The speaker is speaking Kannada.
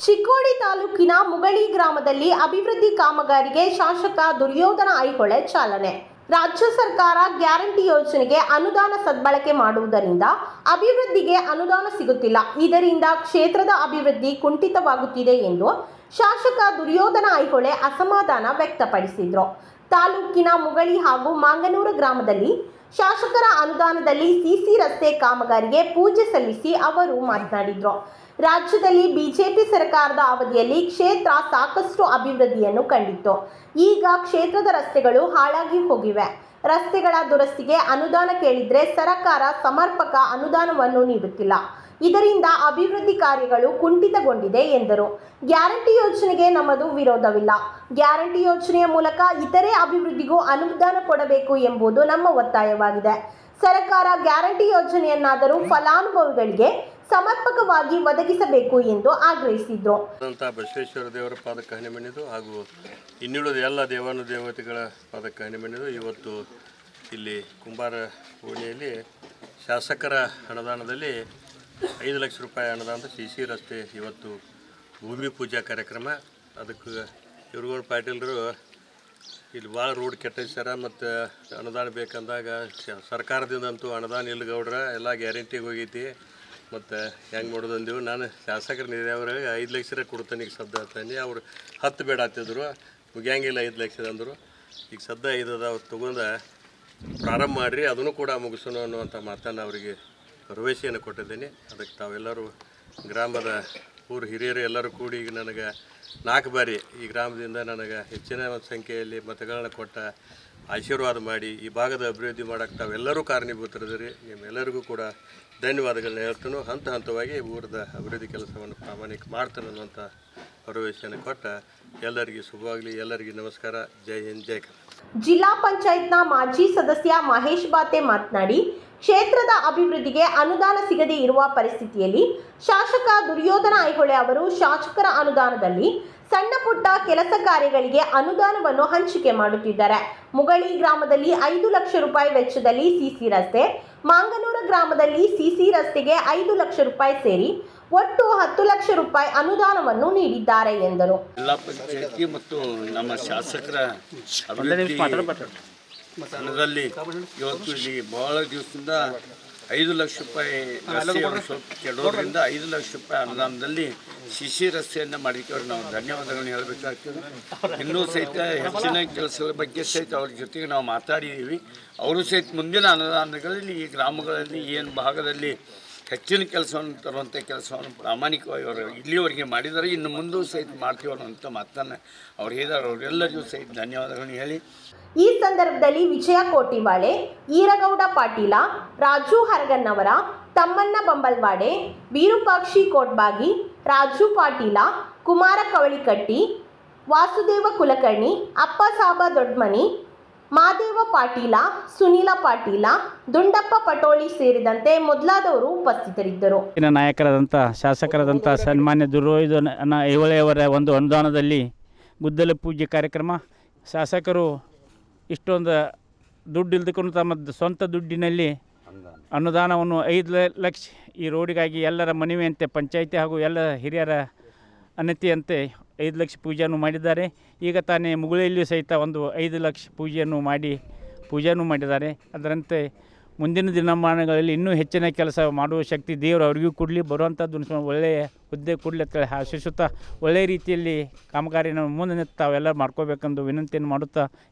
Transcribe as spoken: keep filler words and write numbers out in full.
ಚಿಕ್ಕೋಡಿ ತಾಲೂಕಿನ ಮುಗಳಿ ಗ್ರಾಮದಲ್ಲಿ ಅಭಿವೃದ್ಧಿ ಕಾಮಗಾರಿಗೆ ಶಾಸಕ ದುರ್ಯೋಧನ ಐಹೊಳೆ ಚಾಲನೆ. ರಾಜ್ಯ ಸರ್ಕಾರ ಗ್ಯಾರಂಟಿ ಯೋಜನೆಗೆ ಅನುದಾನ ಸದ್ಬಳಕೆ ಮಾಡುವುದರಿಂದ ಅಭಿವೃದ್ಧಿಗೆ ಅನುದಾನ ಸಿಗುತ್ತಿಲ್ಲ. ಇದರಿಂದ ಕ್ಷೇತ್ರದ ಅಭಿವೃದ್ಧಿ ಕುಂಠಿತವಾಗುತ್ತಿದೆ ಎಂದು ಶಾಸಕ ದುರ್ಯೋಧನ ಐಹೊಳೆ ಅಸಮಾಧಾನ ವ್ಯಕ್ತಪಡಿಸಿದರು. ತಾಲೂಕಿನ ಮುಗಳಿ ಹಾಗೂ ಮಾಂಗನೂರು ಗ್ರಾಮದಲ್ಲಿ ಶಾಸಕರ ಅನುದಾನದಲ್ಲಿ ಸಿಸಿ ರಸ್ತೆ ಕಾಮಗಾರಿಗೆ ಪೂಜೆ ಸಲ್ಲಿಸಿ ಅವರು ಮಾತನಾಡಿದರು. ರಾಜ್ಯದಲ್ಲಿ ಬಿಜೆಪಿ ಸರ್ಕಾರದ ಅವಧಿಯಲ್ಲಿ ಕ್ಷೇತ್ರ ಸಾಕಷ್ಟು ಅಭಿವೃದ್ಧಿಯನ್ನು ಕಂಡಿತ್ತು. ಈಗ ಕ್ಷೇತ್ರದ ರಸ್ತೆಗಳು ಹಾಳಾಗಿ ಹೋಗಿವೆ. ರಸ್ತೆಗಳ ದುರಸ್ತಿಗೆ ಅನುದಾನ ಕೇಳಿದ್ರೆ ಸರ್ಕಾರ ಸಮರ್ಪಕ ಅನುದಾನವನ್ನು ನೀಡುತ್ತಿಲ್ಲ. ಇದರಿಂದ ಅಭಿವೃದ್ಧಿ ಕಾರ್ಯಗಳು ಕುಂಠಿತಗೊಂಡಿದೆ ಎಂದರು. ಗ್ಯಾರಂಟಿ ಯೋಜನೆಗೆ ನಮ್ಮದು ವಿರೋಧವಿಲ್ಲ. ಗ್ಯಾರಂಟಿ ಯೋಜನೆಯ ಮೂಲಕ ಇತರೆ ಅಭಿವೃದ್ಧಿಗೂ ಅನುದಾನ ಕೊಡಬೇಕು ಎಂಬುದು ನಮ್ಮ ಒತ್ತಾಯವಾಗಿದೆ. ಸರ್ಕಾರ ಗ್ಯಾರಂಟಿ ಯೋಜನೆಯನ್ನಾದರೂ ಫಲಾನುಭವಿಗಳಿಗೆ ಸಮರ್ಪಕವಾಗಿ ಒದಗಿಸಬೇಕು ಎಂದು ಆಗ್ರಹಿಸಿದರು. ಬಸವೇಶ್ವರ ದೇವರ ಪಾದಕ್ಕೆ ಹಣೆ ಮಣಿದು ಹಾಗೂ ಇನ್ನುಳಿದ ಎಲ್ಲ ದೇವಾನು ದೇವತೆಗಳ ಪಾದಕ್ಕೆ ಹಣೆ ಮಣಿದು ಇವತ್ತು ಇಲ್ಲಿ ಕುಂಬಾರ ಓಣಿಯಲ್ಲಿ ಶಾಸಕರ ಅನುದಾನದಲ್ಲಿ ಐದು ಲಕ್ಷ ರೂಪಾಯಿ ಅನುದಾನದ ಸಿ ಸಿ ರಸ್ತೆ ಇವತ್ತು ಭೂಮಿ ಪೂಜಾ ಕಾರ್ಯಕ್ರಮ. ಅದಕ್ಕೆ ಇವ್ರುಗಳು ಪಾಟೀಲರು ಇಲ್ಲಿ ಭಾಳ ರೋಡ್ ಕೆಟ್ಟಿಸ್ಯಾರ ಮತ್ತು ಅನುದಾನ ಬೇಕಂದಾಗ ಸರ್ಕಾರದಿಂದಂತೂ ಅನುದಾನ ಇಲ್ಲ ಗೌಡ್ರ, ಎಲ್ಲ ಗ್ಯಾರಂಟಿಗೆ ಹೋಗೈತಿ ಮತ್ತು ಹೆಂಗೆ ಮಾಡೋದು ಅಂದೆವು. ನಾನು ಶಾಸಕರ ನಿಧಿಯವ್ರಿಗೆ ಐದು ಲಕ್ಷ ಕೊಡ್ತಾನೆ ಈಗ ಸದ್ದ ಅಂತಾನೆ. ಅವ್ರು ಹತ್ತು ಬೇಡ ಹತ್ತಿದ್ರು, ಮುಗಿಯಂಗಿಲ್ಲ ಐದು ಲಕ್ಷದ ಅಂದರು. ಈಗ ಸದ್ದ ಐದು ಅದಾವ ತೊಗೊಂಡು ಪ್ರಾರಂಭ ಮಾಡಿರಿ, ಅದನ್ನು ಕೂಡ ಮುಗಿಸೋಣ ಅನ್ನುವಂಥ ಮಾತನ್ನು ಅವರಿಗೆ ಭರವಸೆಯನ್ನು ಕೊಟ್ಟಿದ್ದೀನಿ. ಅದಕ್ಕೆ ತಾವೆಲ್ಲರೂ ಗ್ರಾಮದ ಊರು ಹಿರಿಯರು ಎಲ್ಲರೂ ಕೂಡಿ ಈಗ ನನಗೆ ನಾಲ್ಕು ಬಾರಿ ಈ ಗ್ರಾಮದಿಂದ ನನಗೆ ಹೆಚ್ಚಿನ ಸಂಖ್ಯೆಯಲ್ಲಿ ಮತಗಳನ್ನ ಕೊಟ್ಟ ಆಶೀರ್ವಾದ ಮಾಡಿ ಈ ಭಾಗದ ಅಭಿವೃದ್ಧಿ ಮಾಡೋಕ್ಕೆ ತಾವೆಲ್ಲರೂ ಕಾರಣೀಭೂತರಿದ್ದೀರಿ. ನಿಮ್ಮೆಲ್ಲರಿಗೂ ಕೂಡ ಧನ್ಯವಾದಗಳನ್ನ ಹೇಳ್ತಾನು. ಹಂತ ಹಂತವಾಗಿ ಊರದ ಅಭಿವೃದ್ಧಿ ಕೆಲಸವನ್ನು ಪ್ರಾಮಾಣಿಕ ಮಾಡ್ತಾನೆ ಅನ್ನುವಂಥ ಭರವಸೆಯನ್ನು ಕೊಟ್ಟ ಎಲ್ಲರಿಗೂ ಶುಭವಾಗಲಿ. ಎಲ್ಲರಿಗೂ ನಮಸ್ಕಾರ. ಜೈ ಹಿಂದ್, ಜೈ ಕರ್ನಾಟಕ. ಜಿಲ್ಲಾ ಪಂಚಾಯತ್ನ ಮಾಜಿ ಸದಸ್ಯ ಮಹೇಶ್ ಬಾತೆ ಮಾತನಾಡಿ, ಕ್ಷೇತ್ರದ ಅಭಿವೃದ್ಧಿಗೆ ಅನುದಾನ ಸಿಗದೇ ಇರುವ ಪರಿಸ್ಥಿತಿಯಲ್ಲಿ ಶಾಸಕ ದುರ್ಯೋಧನ ಐಹೊಳೆ ಅವರು ಶಾಸಕರ ಅನುದಾನದಲ್ಲಿ ಸಣ್ಣ ಪುಟ್ಟ ಕೆಲಸ ಕಾರ್ಯಗಳಿಗೆ ಅನುದಾನವನ್ನು ಹಂಚಿಕೆ ಮಾಡುತ್ತಿದ್ದಾರೆ. ಮುಗಳಿ ಗ್ರಾಮದಲ್ಲಿ ಐದು ಲಕ್ಷ ರೂಪಾಯಿ ವೆಚ್ಚದಲ್ಲಿ ಸಿಸಿ ರಸ್ತೆ, ಮಾಂಗನೂರು ಗ್ರಾಮದಲ್ಲಿ ಸಿಸಿ ರಸ್ತೆಗೆ ಐದು ಲಕ್ಷ ರೂಪಾಯಿ ಸೇರಿ ಒಟ್ಟು ಹತ್ತು ಲಕ್ಷ ರೂಪಾಯಿ ಅನುದಾನವನ್ನು ನೀಡಿದ್ದಾರೆ ಎಂದರು. ಜಿಲ್ಲಾ ಪಂಚಾಯತಿ ಮತ್ತು ನಮ್ಮ ಶಾಸಕರ ಅಭಿವೃದ್ಧಿ ಹಣದಲ್ಲಿ ಇವತ್ತು ಇಲ್ಲಿ ಬಹಳ ದಿವಸದಿಂದ ಐದು ಲಕ್ಷ ರೂಪಾಯಿ ರಸ್ತೆಯನ್ನು ಸ್ವಲ್ಪ ಕೆಡೋದ್ರಿಂದ ಐದು ಲಕ್ಷ ರೂಪಾಯಿ ಅನುದಾನದಲ್ಲಿ ಶಿಶಿ ರಸ್ತೆಯನ್ನು ಮಾಡಿಕ್ಕೆ ಅವ್ರಿಗೆ ನಾವು ಧನ್ಯವಾದಗಳನ್ನು ಹೇಳಬೇಕಾಗ್ತದೆ. ಇನ್ನೂ ಸಹಿತ ಹೆಚ್ಚಿನ ಕೆಲಸಗಳ ಬಗ್ಗೆ ಸಹಿತ ಅವ್ರ ಜೊತೆಗೆ ನಾವು ಮಾತಾಡಿದ್ದೀವಿ. ಅವರು ಸಹಿತ ಮುಂದಿನ ಅನುದಾನಗಳಲ್ಲಿ ಈ ಗ್ರಾಮಗಳಲ್ಲಿ ಏನು ಭಾಗದಲ್ಲಿ ಹೆಚ್ಚಿನ ಕೆಲಸವನ್ನು ತರುವಂಥ ಕೆಲಸವನ್ನು ಪ್ರಾಮಾಣಿಕವಾಗಿ ಅವರು ಇಲ್ಲಿವರೆಗೆ ಮಾಡಿದ್ದಾರೆ, ಇನ್ನು ಮುಂದೂ ಸಹಿತ ಮಾಡ್ತೀವಿ ಅನ್ನುವಂಥ ಮಾತನ್ನು ಅವ್ರು ಹೇಳಿದ್ದಾರೆ. ಅವರೆಲ್ಲರಿಗೂ ಸಹಿತ ಧನ್ಯವಾದಗಳನ್ನು ಹೇಳಿ ಈ ಸಂದರ್ಭದಲ್ಲಿ ವಿಜಯ ಕೋಟಿವಾಳೆ, ಈರಗೌಡ ಪಾಟೀಲ, ರಾಜು ಹರಗನ್ನವರ, ತಮ್ಮಣ್ಣ ಬಂಬಲ್ವಾಡೆ, ವಿರೂಪಾಕ್ಷಿ ಕೋಟ್ಬಾಗಿ, ರಾಜು ಪಾಟೀಲ, ಕುಮಾರ ಕವಳಿಕಟ್ಟಿ, ವಾಸುದೇವ ಕುಲಕರ್ಣಿ, ಅಪ್ಪಸಾಬ ದೊಡ್ಮನಿ, ಮಾದೇವ ಪಾಟೀಲ, ಸುನೀಲ ಪಾಟೀಲ, ದುಂಡಪ್ಪ ಪಟೋಳಿ ಸೇರಿದಂತೆ ಮೊದಲಾದವರು ಉಪಸ್ಥಿತರಿದ್ದರು. ನಾಯಕರಾದಂಥ ಶಾಸಕರಾದಂಥ ಸನ್ಮಾನ್ಯ ದುರ್ಯೋಧನ ಐಹೊಳೆಯವರ ಒಂದು ಅನುದಾನದಲ್ಲಿ ಗುದ್ದಲಿ ಪೂಜೆ ಕಾರ್ಯಕ್ರಮ. ಶಾಸಕರು ಇಷ್ಟೊಂದು ದುಡ್ಡು ಇಲ್ದುಕೊಂಡು ತಮ್ಮ ಸ್ವಂತ ದುಡ್ಡಿನಲ್ಲಿ ಅನುದಾನವನ್ನು ಐದು ಲಕ್ಷ ಈ ರೋಡಿಗಾಗಿ ಎಲ್ಲರ ಮನವಿಯಂತೆ ಪಂಚಾಯಿತಿ ಹಾಗೂ ಎಲ್ಲ ಹಿರಿಯರ ಅನತಿಯಂತೆ ಐದು ಲಕ್ಷ ಪೂಜೆಯನ್ನು ಮಾಡಿದ್ದಾರೆ. ಈಗ ತಾನೇ ಮುಗುಳಿಯಲ್ಲಿಯೂ ಸಹಿತ ಒಂದು ಐದು ಲಕ್ಷ ಪೂಜೆಯನ್ನು ಮಾಡಿ ಪೂಜೆಯನ್ನು ಮಾಡಿದ್ದಾರೆ. ಅದರಂತೆ ಮುಂದಿನ ದಿನಮಾನಗಳಲ್ಲಿ ಇನ್ನೂ ಹೆಚ್ಚಿನ ಕೆಲಸ ಮಾಡುವ ಶಕ್ತಿ ದೇವರು ಅವರಿಗೂ ಕೊಡಲಿ, ಬರುವಂಥದ್ದು ಒಳ್ಳೆಯ ಹುದ್ದೆ ಕೊಡಲಿ ಅಂತ ಆಶಿಸುತ್ತಾ ಒಳ್ಳೆಯ ರೀತಿಯಲ್ಲಿ ಕಾಮಗಾರಿನ ಮುಂದೆ ತಾವೆಲ್ಲ ಮಾಡ್ಕೋಬೇಕೆಂದು ವಿನಂತಿಯನ್ನು ಮಾಡುತ್ತಾ